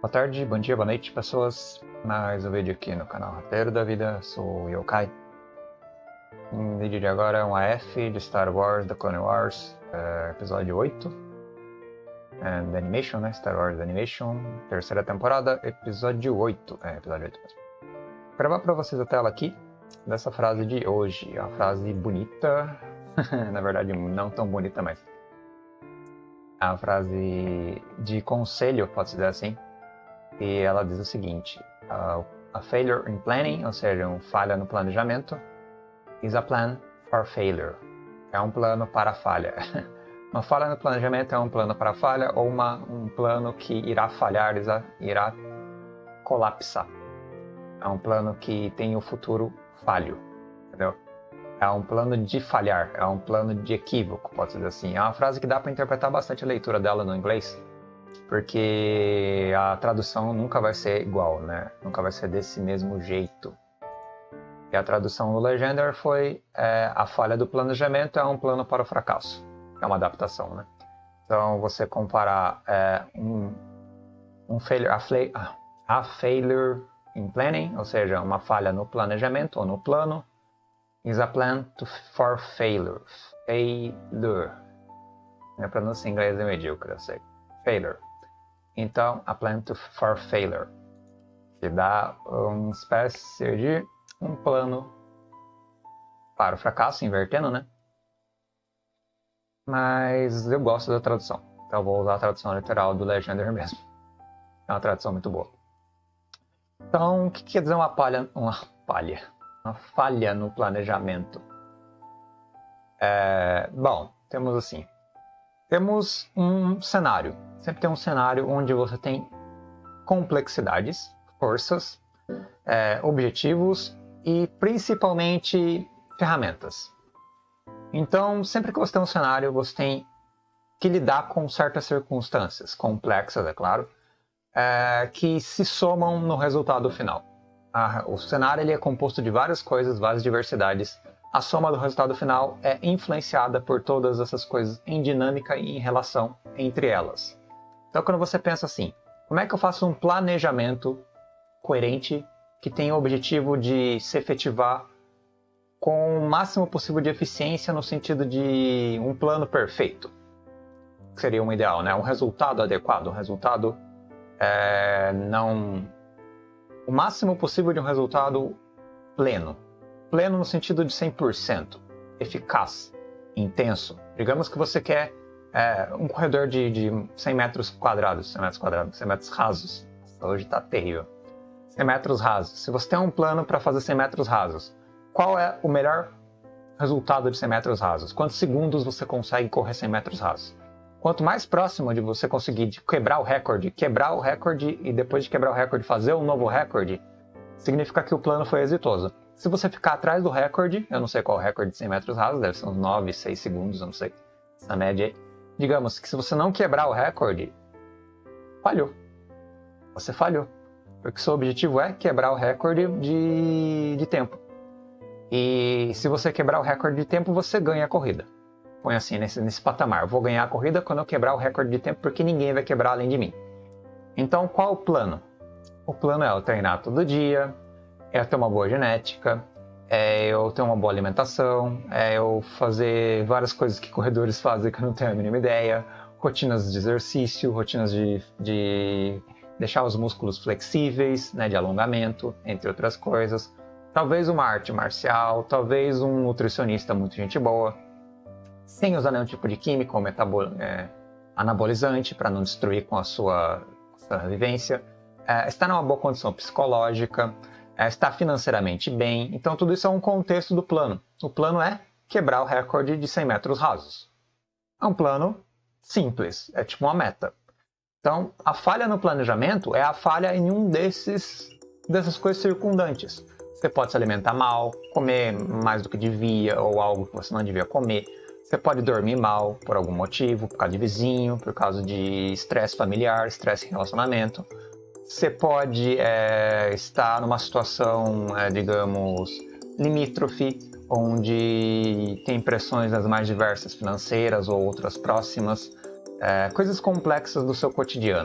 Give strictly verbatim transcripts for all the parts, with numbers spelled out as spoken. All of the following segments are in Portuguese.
Boa tarde, bom dia, boa noite, pessoas. Mais um vídeo aqui no canal Roteiro da Vida, sou o Yokai. O vídeo de agora é um A F de Star Wars, The Clone Wars, é, episódio oito. And the Animation, né? Star Wars Animation, terceira temporada, episódio oito. É, episódio oito mesmo. Vou gravar pra vocês a tela aqui dessa frase de hoje. É uma frase bonita, na verdade não tão bonita, mas é uma frase de conselho, pode-se dizer assim. E ela diz o seguinte: uh, a failure in planning, ou seja, uma falha no planejamento, is a plan for failure. É um plano para a falha. Uma falha no planejamento é um plano para a falha, ou uma, um plano que irá falhar, irá colapsar. É um plano que tem o futuro falho, entendeu? É um plano de falhar, é um plano de equívoco, pode dizer assim. É uma frase que dá para interpretar bastante a leitura dela no inglês, porque a tradução nunca vai ser igual, né? Nunca vai ser desse mesmo jeito. E a tradução do Legender foi é, a falha do planejamento é um plano para o fracasso. É uma adaptação, né? Então, você comparar é, um, um failure, a, a failure in planning, ou seja, uma falha no planejamento ou no plano, is a plan to, for failure. Failure. Minha pronúncia em inglês é medíocre, eu sei. Failure. Então, a plan to, for failure, que dá uma espécie de um plano para o fracasso, invertendo, né? Mas eu gosto da tradução, então eu vou usar a tradução literal do Legender mesmo. É uma tradução muito boa. Então, o que quer dizer uma palha, uma palha, uma falha no planejamento? É, bom, temos assim, temos um cenário. Sempre tem um cenário onde você tem complexidades, forças, é, objetivos e principalmente ferramentas. Então, sempre que você tem um cenário, você tem que lidar com certas circunstâncias, complexas, é claro, é, que se somam no resultado final. A, o cenário ele é composto de várias coisas, várias diversidades. A soma do resultado final é influenciada por todas essas coisas em dinâmica e em relação entre elas. Então, quando você pensa assim, como é que eu faço um planejamento coerente que tem o objetivo de se efetivar com o máximo possível de eficiência no sentido de um plano perfeito? Que seria um ideal, né? Um resultado adequado, um resultado é, não... o máximo possível de um resultado pleno. Pleno no sentido de cem por cento, eficaz, intenso. Digamos que você quer é, um corredor de, de cem metros quadrados, cem metros quadrados, cem metros rasos. Hoje está terrível. cem metros rasos. Se você tem um plano para fazer cem metros rasos, qual é o melhor resultado de cem metros rasos? Quantos segundos você consegue correr cem metros rasos? Quanto mais próximo de você conseguir de quebrar o recorde, quebrar o recorde e depois de quebrar o recorde fazer um novo recorde, significa que o plano foi exitoso. Se você ficar atrás do recorde, eu não sei qual é o recorde de cem metros rasos, deve ser uns nove, seis segundos, eu não sei, essa média aí. Digamos que se você não quebrar o recorde, falhou. Você falhou. Porque seu objetivo é quebrar o recorde de, de tempo. E se você quebrar o recorde de tempo, você ganha a corrida. Põe assim, nesse, nesse patamar. Eu vou ganhar a corrida quando eu quebrar o recorde de tempo, porque ninguém vai quebrar além de mim. Então, qual o plano? O plano é eu treinar todo dia, é eu ter uma boa genética, é eu ter uma boa alimentação, é eu fazer várias coisas que corredores fazem que eu não tenho a mínima ideia, rotinas de exercício, rotinas de, de deixar os músculos flexíveis, né, de alongamento, entre outras coisas. Talvez uma arte marcial, talvez um nutricionista muito gente boa, sem usar nenhum tipo de química ou metabol, é, anabolizante para não destruir com a sua, sua vivência, é, estar numa boa condição psicológica, é, estar financeiramente bem. Então tudo isso é um contexto do plano. O plano é quebrar o recorde de cem metros rasos. É um plano simples, é tipo uma meta. Então a falha no planejamento é a falha em um desses, dessas coisas circundantes. Você pode se alimentar mal, comer mais do que devia ou algo que você não devia comer. Você pode dormir mal por algum motivo, por causa de vizinho, por causa de estresse familiar, estresse em relacionamento. Você pode é, estar numa situação, é, digamos, limítrofe, onde tem pressões das mais diversas, financeiras ou outras próximas, é, coisas complexas do seu cotidiano.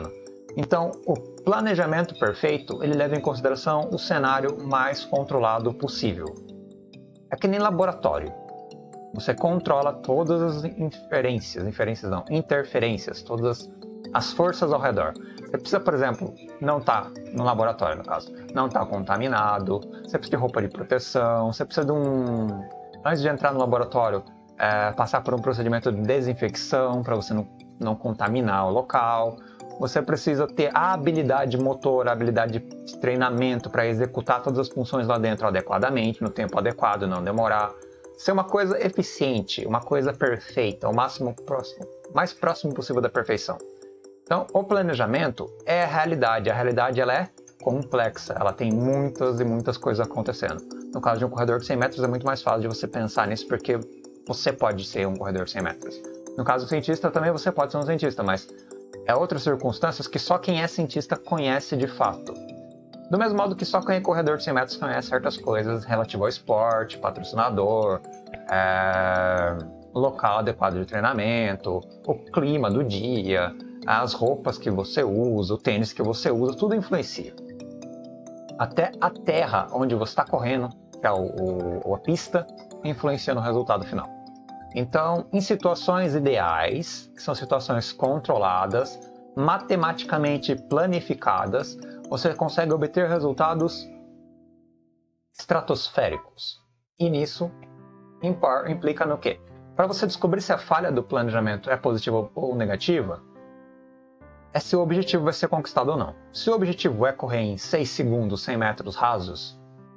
Então, o planejamento perfeito, ele leva em consideração o cenário mais controlado possível. É que nem laboratório. Você controla todas as inferências, inferências não, interferências, todas as forças ao redor. Você precisa, por exemplo, não estar tá no laboratório, no caso, não estar tá contaminado, você precisa de roupa de proteção, você precisa de um... Antes de entrar no laboratório, é, passar por um procedimento de desinfecção para você não, não contaminar o local. Você precisa ter a habilidade motor, a habilidade de treinamento para executar todas as funções lá dentro adequadamente, no tempo adequado, não demorar. Ser uma coisa eficiente, uma coisa perfeita, o máximo próximo, mais próximo possível da perfeição. Então, o planejamento é a realidade. A realidade ela é complexa, ela tem muitas e muitas coisas acontecendo. No caso de um corredor de cem metros, é muito mais fácil de você pensar nisso, porque você pode ser um corredor de cem metros. No caso do cientista, também você pode ser um cientista, mas é outras circunstâncias que só quem é cientista conhece de fato. Do mesmo modo que só quem é corredor de cem metros conhece certas coisas relativas ao esporte, patrocinador, é, local adequado de treinamento, o clima do dia, as roupas que você usa, o tênis que você usa, tudo influencia. Até a terra onde você está correndo, que é o, o, a pista, influencia no resultado final. Então, em situações ideais, que são situações controladas, matematicamente planificadas, você consegue obter resultados estratosféricos. E nisso implica no quê? Para você descobrir se a falha do planejamento é positiva ou negativa, é se o objetivo vai ser conquistado ou não. Se o objetivo é correr em seis segundos, cem metros rasos,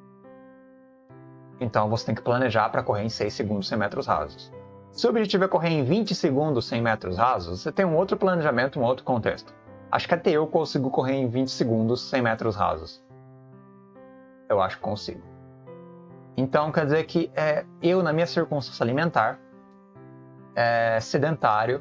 então você tem que planejar para correr em seis segundos, cem metros rasos. Se o objetivo é correr em vinte segundos, cem metros rasos, você tem um outro planejamento, um outro contexto. Acho que até eu consigo correr em vinte segundos, cem metros rasos. Eu acho que consigo. Então quer dizer que é, eu, na minha circunstância alimentar, é, sedentário,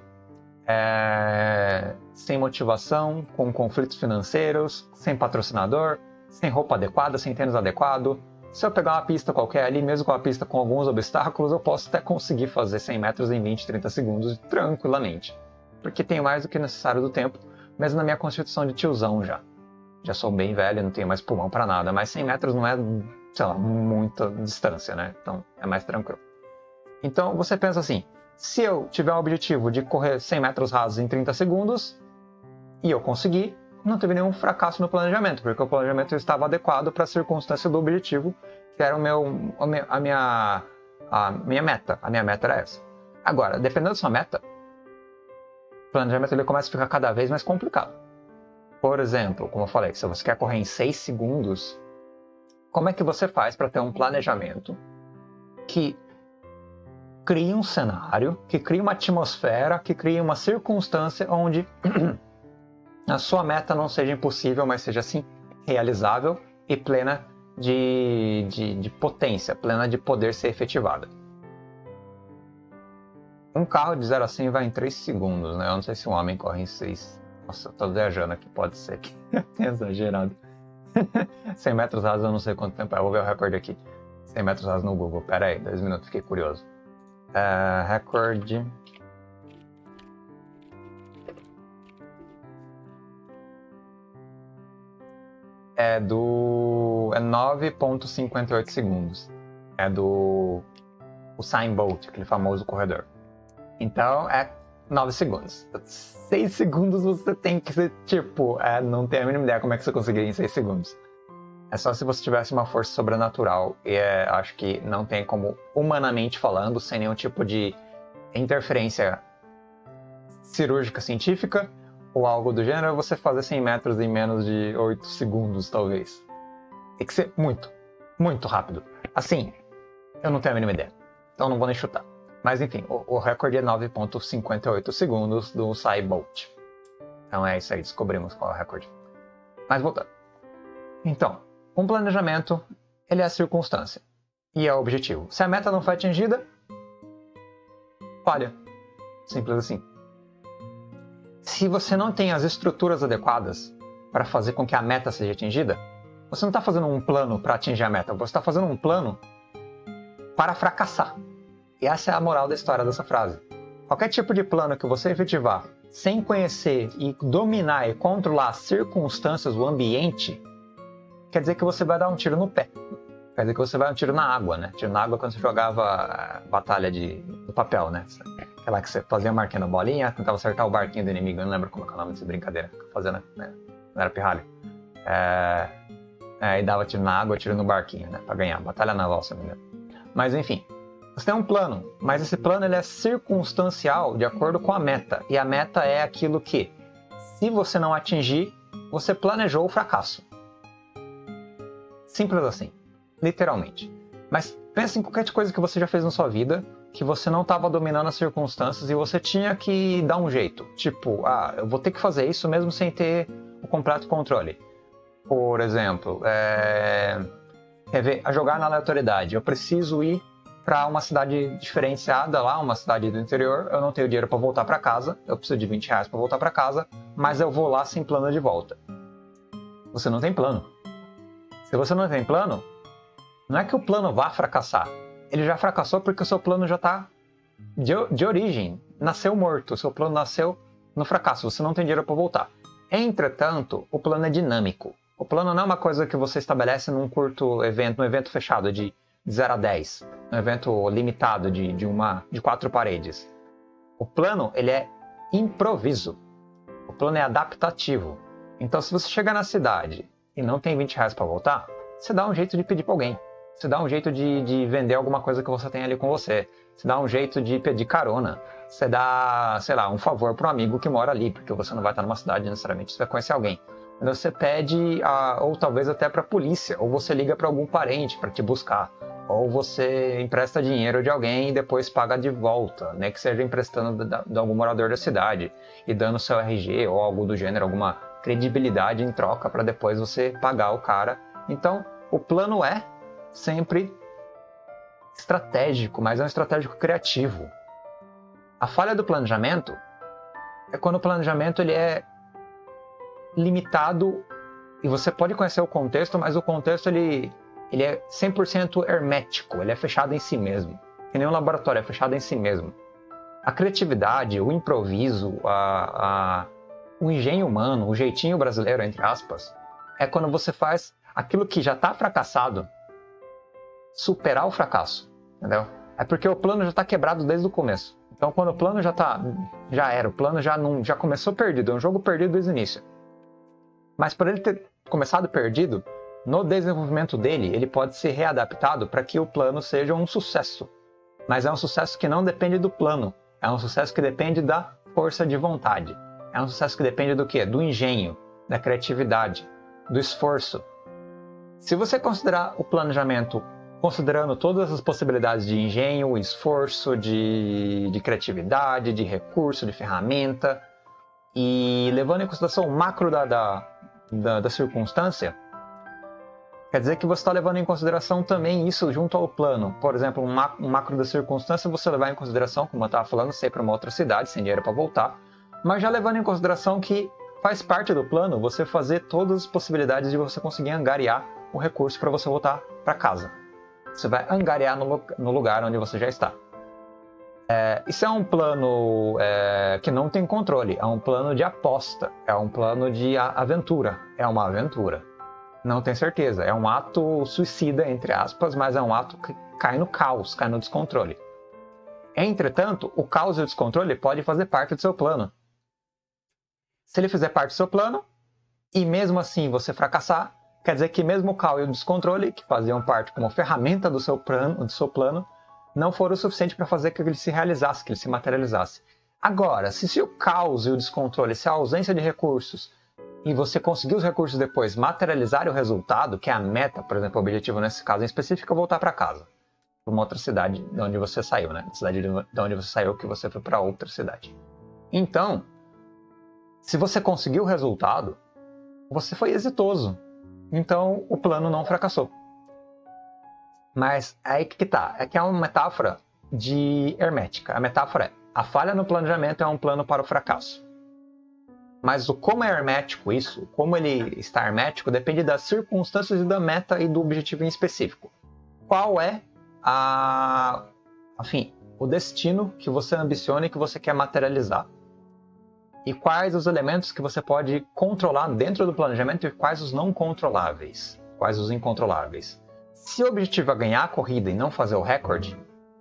é, sem motivação, com conflitos financeiros, sem patrocinador, sem roupa adequada, sem tênis adequado. Se eu pegar uma pista qualquer ali, mesmo com a pista com alguns obstáculos, eu posso até conseguir fazer cem metros em vinte, trinta segundos tranquilamente. Porque tenho mais do que necessário do tempo, mesmo na minha constituição de tiozão já. Já sou bem velho, não tenho mais pulmão para nada, mas cem metros não é, sei lá, muita distância, né? Então é mais tranquilo. Então você pensa assim, se eu tiver o objetivo de correr cem metros rasos em trinta segundos, e eu conseguir, não teve nenhum fracasso no planejamento, porque o planejamento estava adequado para a circunstância do objetivo, que era o meu, a, minha, a minha meta. A minha meta era essa. Agora, dependendo da sua meta, o planejamento ele começa a ficar cada vez mais complicado. Por exemplo, como eu falei, se você quer correr em seis segundos, como é que você faz para ter um planejamento que crie um cenário, que crie uma atmosfera, que crie uma circunstância onde a sua meta não seja impossível, mas seja assim realizável e plena de, de, de potência, plena de poder ser efetivada. Um carro de zero a cem vai em três segundos, né? Eu não sei se um homem corre em seis. Nossa, eu tô viajando aqui, pode ser que tenha exagerado. cem metros rasos eu não sei quanto tempo é, eu vou ver o recorde aqui. cem metros rasos no Google, pera aí, dois minutos, fiquei curioso. Uh, recorde... É do... é nove ponto cinquenta e oito segundos. É do... Usain Bolt, aquele famoso corredor. Então, é nove segundos. seis segundos você tem que ser, tipo... É, não tenho a mínima ideia como é que você conseguiria em seis segundos. É só se você tivesse uma força sobrenatural. E é, acho que não tem como, humanamente falando, sem nenhum tipo de interferência cirúrgica científica ou algo do gênero, você fazer cem metros em menos de oito segundos, talvez. Tem que ser muito, muito rápido. Assim, eu não tenho a mínima ideia. Então não vou nem chutar. Mas enfim, o, o recorde é nove ponto cinquenta e oito segundos do Usain Bolt. Então é isso aí, descobrimos qual é o recorde. Mas voltando. Então, um planejamento, ele é a circunstância. E é o objetivo. Se a meta não foi atingida, falha. Simples assim. Se você não tem as estruturas adequadas para fazer com que a meta seja atingida, você não está fazendo um plano para atingir a meta, você está fazendo um plano para fracassar. E essa é a moral da história dessa frase. Qualquer tipo de plano que você efetivar sem conhecer e dominar e controlar as circunstâncias, o ambiente, quer dizer que você vai dar um tiro no pé. Quer dizer que você vai dar um tiro na água, né? Tiro na água quando você jogava a batalha de, do papel, né? Aquela que você fazia a marquinha na bolinha, tentava acertar o barquinho do inimigo. Eu não lembro como é o nome dessa brincadeira. Fazendo, né? Não era pirralho. É... É, e dava tiro na água, tiro no barquinho, né? Pra ganhar. Batalha naval, se não me engano. Mas enfim. Você tem um plano, mas esse plano ele é circunstancial de acordo com a meta. E a meta é aquilo que, se você não atingir, você planejou o fracasso. Simples assim. Literalmente. Mas pensa em qualquer coisa que você já fez na sua vida, que você não estava dominando as circunstâncias e você tinha que dar um jeito. Tipo, ah, eu vou ter que fazer isso mesmo sem ter o completo controle. Por exemplo, é... a jogar na aleatoriedade. Eu preciso ir para uma cidade diferenciada lá, uma cidade do interior. Eu não tenho dinheiro para voltar para casa. Eu preciso de vinte reais para voltar para casa, mas eu vou lá sem plano de volta. Você não tem plano. Se você não tem plano, não é que o plano vá fracassar. Ele já fracassou porque o seu plano já está de, de origem. Nasceu morto. O seu plano nasceu no fracasso. Você não tem dinheiro para voltar. Entretanto, o plano é dinâmico. O plano não é uma coisa que você estabelece num curto evento, num evento fechado de zero a dez. Num evento limitado de, de, uma, de quatro paredes. O plano, ele é improviso. O plano é adaptativo. Então, se você chegar na cidade e não tem vinte reais para voltar, você dá um jeito de pedir para alguém. Você dá um jeito de, de vender alguma coisa que você tem ali com você. Você dá um jeito de pedir carona. Você dá, sei lá, um favor para um amigo que mora ali, porque você não vai estar numa cidade necessariamente, você vai conhecer alguém. Então você pede, a, ou talvez até para a polícia, ou você liga para algum parente para te buscar. Ou você empresta dinheiro de alguém e depois paga de volta, né? Que seja emprestando de, de algum morador da cidade e dando seu R G ou algo do gênero, alguma credibilidade em troca para depois você pagar o cara. Então, o plano é sempre estratégico, mas é um estratégico criativo. A falha do planejamento é quando o planejamento ele é limitado e você pode conhecer o contexto, mas o contexto ele, ele é cem por cento hermético, ele é fechado em si mesmo. Que nem um laboratório, é fechado em si mesmo. A criatividade, o improviso, a, a, o engenho humano, o jeitinho brasileiro, entre aspas, é quando você faz aquilo que já está fracassado superar o fracasso, entendeu? É porque o plano já está quebrado desde o começo. Então, quando o plano já tá, já era, o plano já, não, já começou perdido, é um jogo perdido desde o início. Mas por ele ter começado perdido, no desenvolvimento dele, ele pode ser readaptado para que o plano seja um sucesso. Mas é um sucesso que não depende do plano, é um sucesso que depende da força de vontade. É um sucesso que depende do quê? Do engenho, da criatividade, do esforço. Se você considerar o planejamento considerando todas as possibilidades de engenho, esforço, de, de criatividade, de recurso, de ferramenta, e levando em consideração o macro da, da, da, da circunstância, quer dizer que você está levando em consideração também isso junto ao plano. Por exemplo, um, ma um macro da circunstância você levar em consideração, como eu estava falando, você ir para uma outra cidade sem dinheiro para voltar, mas já levando em consideração que faz parte do plano você fazer todas as possibilidades de você conseguir angariar o recurso para você voltar para casa. Você vai angariar no, no lugar onde você já está. É, isso é um plano é, que não tem controle, é um plano de aposta, é um plano de aventura, é uma aventura. Não tem certeza, é um ato suicida, entre aspas, mas é um ato que cai no caos, cai no descontrole. Entretanto, o caos e o descontrole podem fazer parte do seu plano. Se ele fizer parte do seu plano, e mesmo assim você fracassar, quer dizer que mesmo o caos e o descontrole, que faziam parte como ferramenta do seu plano, do seu plano não foram o suficiente para fazer que ele se realizasse, que ele se materializasse. Agora, se, se o caos e o descontrole, se a ausência de recursos, e você conseguir os recursos depois materializar o resultado, que é a meta, por exemplo, o objetivo nesse caso em específico, é voltar para casa, para uma outra cidade de onde você saiu, né? Cidade de onde você saiu, que você foi para outra cidade. Então, se você conseguiu o resultado, você foi exitoso. Então, o plano não fracassou. Mas aí que tá, é que é uma metáfora de hermética. A metáfora é, a falha no planejamento é um plano para o fracasso. Mas o como é hermético isso, como ele está hermético, depende das circunstâncias e da meta e do objetivo em específico. Qual é a, enfim, o destino que você ambiciona e que você quer materializar. e quais os elementos que você pode controlar dentro do planejamento e quais os não controláveis, quais os incontroláveis. Se o objetivo é ganhar a corrida e não fazer o recorde,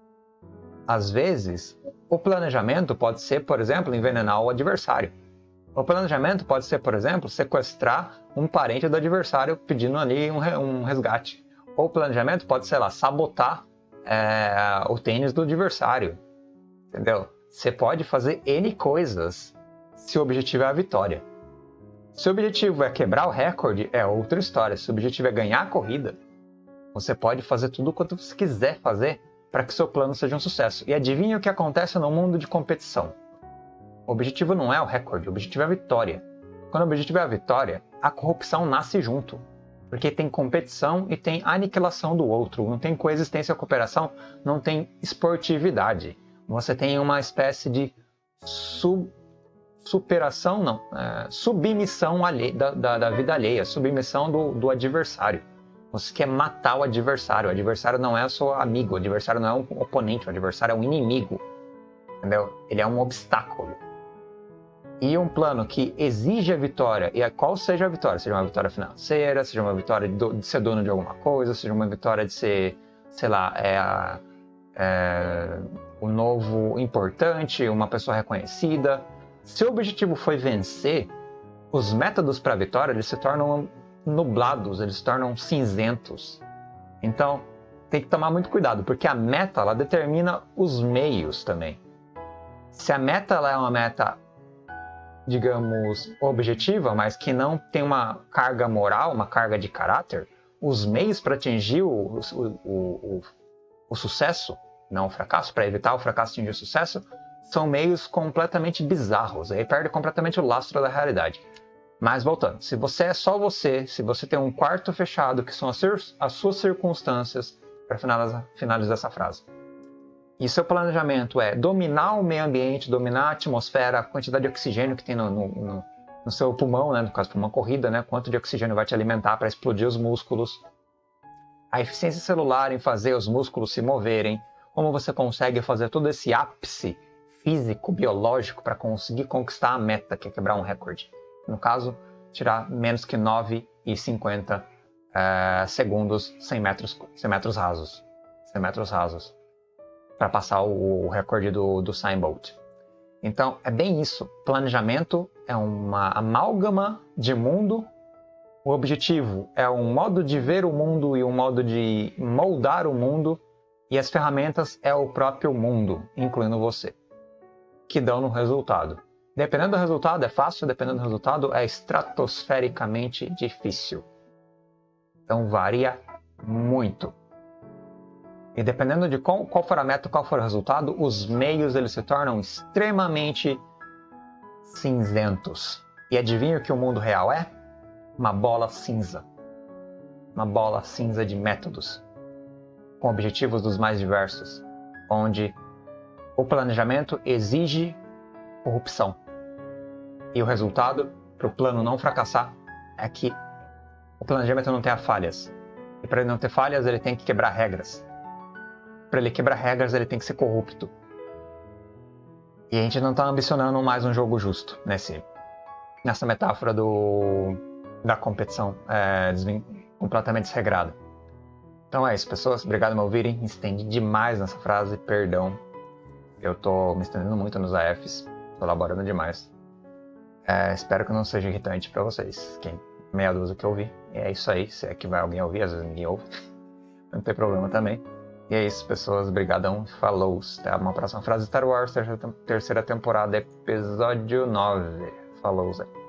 às vezes o planejamento pode ser, por exemplo, envenenar o adversário. O planejamento pode ser, por exemplo, sequestrar um parente do adversário pedindo ali um, um resgate. Ou o planejamento pode, sei lá, sabotar é, o tênis do adversário. Entendeu? Você pode fazer N coisas se o objetivo é a vitória. Se o objetivo é quebrar o recorde, é outra história. Se o objetivo é ganhar a corrida, você pode fazer tudo quanto você quiser fazer para que seu plano seja um sucesso. E adivinha o que acontece no mundo de competição? O objetivo não é o recorde, o objetivo é a vitória. Quando o objetivo é a vitória, a corrupção nasce junto. Porque tem competição e tem aniquilação do outro. Não tem coexistência ou cooperação, não tem esportividade. Você tem uma espécie de sub, superação, não, é, submissão alhe, da, da, da vida alheia, submissão do, do adversário. Você quer matar o adversário. O adversário não é seu amigo, o adversário não é um oponente, o adversário é um inimigo. Entendeu? Ele é um obstáculo. E um plano que exige a vitória, e a qual seja a vitória, seja uma vitória financeira, seja uma vitória de, do, de ser dono de alguma coisa, seja uma vitória de ser, sei lá, é, a, é, o novo importante, uma pessoa reconhecida. Se o objetivo foi vencer, os métodos para a vitória eles se tornam nublados, eles se tornam cinzentos. Então, tem que tomar muito cuidado, porque a meta ela determina os meios também. Se a meta ela é uma meta, digamos, objetiva, mas que não tem uma carga moral, uma carga de caráter, os meios para atingir o, o, o, o sucesso, não o fracasso, para evitar o fracasso e atingir o sucesso, são meios completamente bizarros, aí perde completamente o lastro da realidade. Mas voltando, se você é só você, se você tem um quarto fechado, que são as, as suas circunstâncias, para finalizar, finalizar essa frase, e seu planejamento é dominar o meio ambiente, dominar a atmosfera, a quantidade de oxigênio que tem no, no, no, no seu pulmão, né? No caso de uma corrida, né? Quanto de oxigênio vai te alimentar para explodir os músculos. A eficiência celular em fazer os músculos se moverem. Como você consegue fazer todo esse ápice físico, biológico para conseguir conquistar a meta, que é quebrar um recorde. No caso, tirar menos que nove vírgula cinquenta uh, segundos cem metros, cem metros rasos. cem metros rasos. Para passar o, o recorde do, do Usain Bolt. Então, é bem isso. Planejamento é uma amálgama de mundo. O objetivo é um modo de ver o mundo e um modo de moldar o mundo. E as ferramentas é o próprio mundo, incluindo você, que dão no resultado. Dependendo do resultado é fácil, dependendo do resultado é estratosfericamente difícil. Então, varia muito. E dependendo de qual, qual for a meta, qual for o resultado, os meios eles se tornam extremamente cinzentos. E adivinha o que o mundo real é? Uma bola cinza. Uma bola cinza de métodos, com objetivos dos mais diversos, onde o planejamento exige corrupção. E o resultado, para o plano não fracassar, é que o planejamento não tenha falhas. E para ele não ter falhas, ele tem que quebrar regras. Para ele quebrar regras, ele tem que ser corrupto. E a gente não está ambicionando mais um jogo justo nesse, nessa metáfora do, da competição é, completamente desregrada. Então é isso, pessoas. Obrigado por me ouvirem. Me estendi demais nessa frase, perdão. Eu estou me estendendo muito nos A Fs, estou elaborando demais. É, espero que não seja irritante para vocês. Quem meia dúzia que ouvir. E é isso aí, se é que vai alguém ouvir, às vezes ninguém ouve. Não tem problema também. E é isso, pessoas. Obrigadão. Falou. Até uma próxima frase. Star Wars, terceira temporada, episódio nove. Falou, Zé.